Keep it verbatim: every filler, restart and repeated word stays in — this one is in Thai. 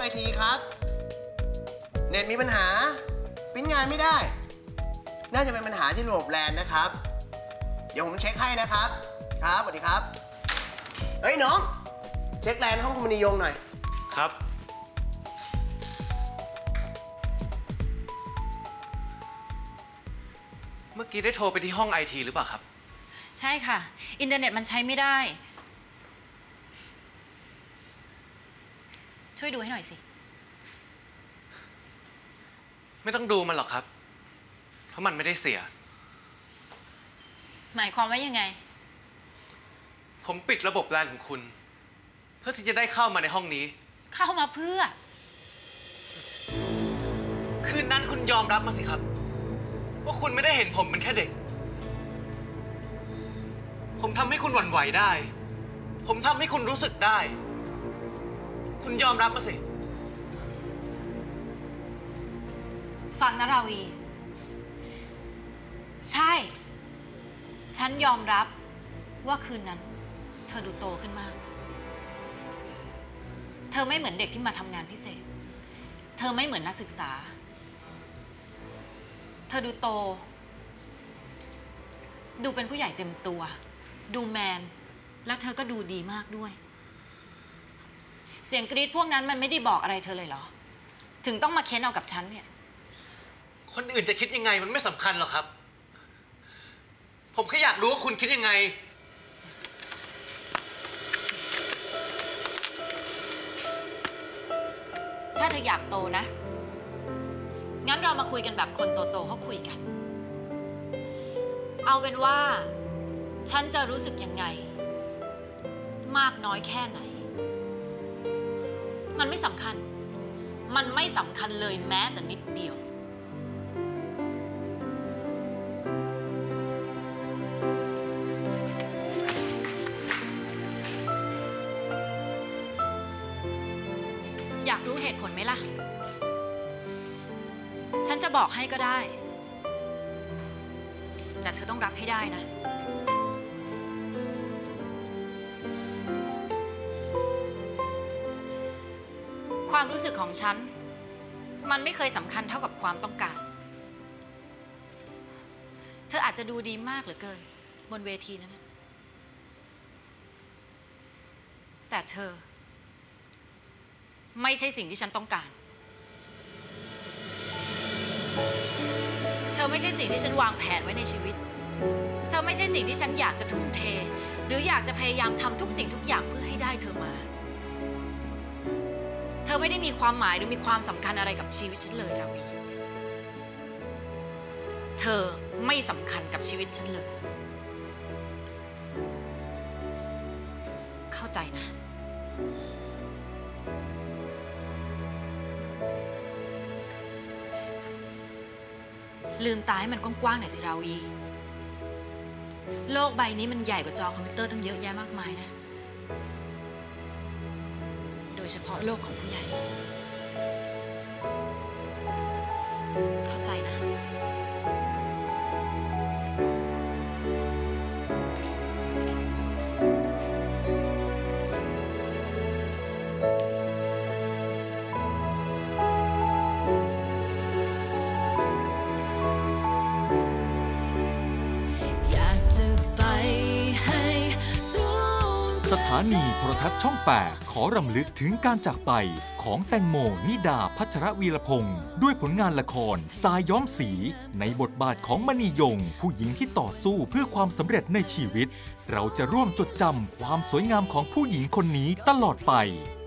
ไอทีครับเน็ตมีปัญหาปริ้นงานไม่ได้น่าจะเป็นปัญหาที่ระบบแลนนะครับเดี๋ยวผมเช็คให้นะครับครับสวัสดีครับเฮ้ยน้องเช็คแลนห้องคุณมณียงหน่อยครับเมื่อกี้ได้โทรไปที่ห้องไอทีหรือเปล่าครับใช่ค่ะอินเทอร์เน็ตมันใช้ไม่ได้ช่วยดูให้หน่อยสิไม่ต้องดูมันหรอกครับเพราะมันไม่ได้เสียหมายความว่ายังไงผมปิดระบบแลนของคุณเพื่อที่จะได้เข้ามาในห้องนี้เข้ามาเพื่อคืนนั้นคุณยอมรับมาสิครับว่าคุณไม่ได้เห็นผมเป็นแค่เด็กผมทำให้คุณหวั่นไหวได้ผมทำให้คุณรู้สึกได้คุณยอมรับมาสิฟังนะราวีใช่ฉันยอมรับว่าคืนนั้นเธอดูโตขึ้นมากเธอไม่เหมือนเด็กที่มาทำงานพิเศษเธอไม่เหมือนนักศึกษาเธอดูโตดูเป็นผู้ใหญ่เต็มตัวดูแมนและเธอก็ดูดีมากด้วยเสียงกรี๊ดพวกนั้นมันไม่ได้บอกอะไรเธอเลยเหรอถึงต้องมาเค้นเอากับฉันเนี่ยคนอื่นจะคิดยังไงมันไม่สำคัญหรอกครับผมแค่อยากรู้ว่าคุณคิดยังไงถ้าเธออยากโตนะงั้นเรามาคุยกันแบบคนโตๆเขาคุยกันเอาเป็นว่าฉันจะรู้สึกยังไงมากน้อยแค่ไหนมันไม่สำคัญมันไม่สำคัญเลยแม้แต่นิดเดียวอยากรู้เหตุผลไหมล่ะฉันจะบอกให้ก็ได้แต่เธอต้องรับให้ได้นะความรู้สึกของฉันมันไม่เคยสำคัญเท่ากับความต้องการเธออาจจะดูดีมากเหลือเกินบนเวทีนั้นนะแต่เธอไม่ใช่สิ่งที่ฉันต้องการเธอไม่ใช่สิ่งที่ฉันวางแผนไว้ในชีวิตเธอไม่ใช่สิ่งที่ฉันอยากจะทุ่มเทหรืออยากจะพยายามทำทุกสิ่งทุกอย่างเพื่อให้ได้เธอมาเธอไม่ได้มีความหมายหรือมีความสำคัญอะไรกับชีวิตฉันเลยราวีเธอไม่สำคัญกับชีวิตฉันเลยเข้าใจนะลืมตาให้มันกว้างๆหน่อยสิราวีโลกใบนี้มันใหญ่กว่าจอคอมพิวเตอร์ตั้งเยอะแยะมากมายนะโดยเฉพาะโลกของผู้ใหญ่เข้าใจนะสถานีโทรทัศน์ช่องแปดขอรำลึกถึงการจากไปของแตงโมนิดาพัชรวีรพงศ์ด้วยผลงานละครทรายย้อมสีในบทบาทของมณียงผู้หญิงที่ต่อสู้เพื่อความสำเร็จในชีวิตเราจะร่วมจดจำความสวยงามของผู้หญิงคนนี้ตลอดไป